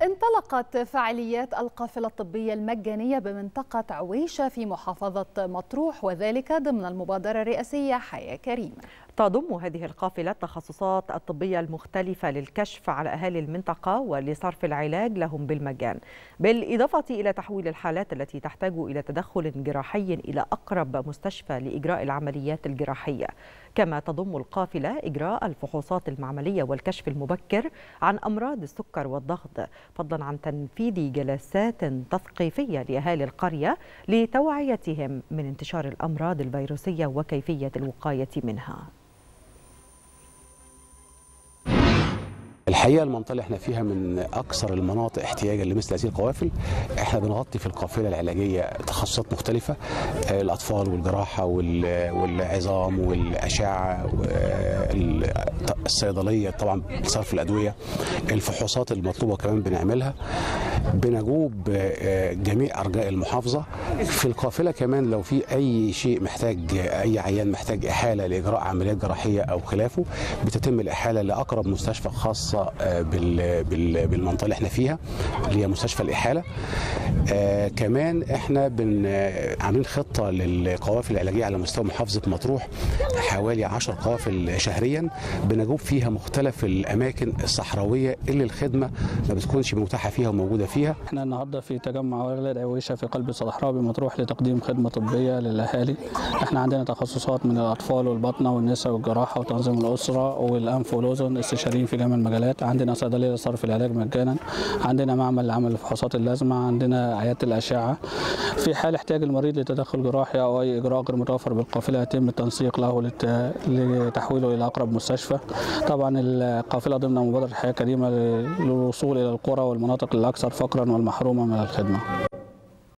انطلقت فعاليات القافلة الطبية المجانية بمنطقة عويشة في محافظة مطروح، وذلك ضمن المبادرة الرئاسية حياة كريمة. تضم هذه القافلة التخصصات الطبية المختلفة للكشف على أهالي المنطقة ولصرف العلاج لهم بالمجان، بالإضافة إلى تحويل الحالات التي تحتاج إلى تدخل جراحي إلى أقرب مستشفى لإجراء العمليات الجراحية. كما تضم القافلة إجراء الفحوصات المعملية والكشف المبكر عن أمراض السكر والضغط، فضلا عن تنفيذ جلسات تثقيفية لأهالي القرية لتوعيتهم من انتشار الأمراض الفيروسية وكيفية الوقاية منها. الحقيقه المنطقه اللي احنا فيها من اكثر المناطق احتياجا لمثل هذه القوافل. احنا بنغطي في القافله العلاجيه تخصصات مختلفه، الاطفال والجراحه والعظام والاشعه الصيدليه، طبعا صرف الادويه، الفحوصات المطلوبه كمان بنعملها. بنجوب جميع ارجاء المحافظه. في القافله كمان لو في اي شيء محتاج، اي عيان محتاج احاله لاجراء عمليات جراحيه او خلافه، بتتم الاحاله لاقرب مستشفى خاصه بالمنطقه اللي احنا فيها اللي هي مستشفى الاحاله. كمان احنا عاملين خطه للقوافل العلاجيه على مستوى محافظه مطروح، حوالي 10 قوافل شهريا بنجوب فيها مختلف الاماكن الصحراويه اللي الخدمه ما بتكونش متاحه فيها وموجوده فيها. احنا النهارده في تجمع ولاد عويشه في قلب الصحراء بمطروح لتقديم خدمه طبيه للاهالي. احنا عندنا تخصصات من الاطفال والباطنه والنساء والجراحه وتنظيم الاسره والانف والاذن، استشاريين في جميع المجالات. عندنا صيدليه لصرف العلاج مجانا، عندنا معمل لعمل الفحوصات اللازمه، عندنا عياده الاشعه. في حال احتاج المريض لتدخل جراحي او اي اجراء غير متوفر بالقافله يتم التنسيق له لتحويله الى اقرب مستشفى. طبعا القافله ضمن مبادره حياه كريمه للوصول الى القرى والمناطق الاكثر فقرا والمحرومه من الخدمه.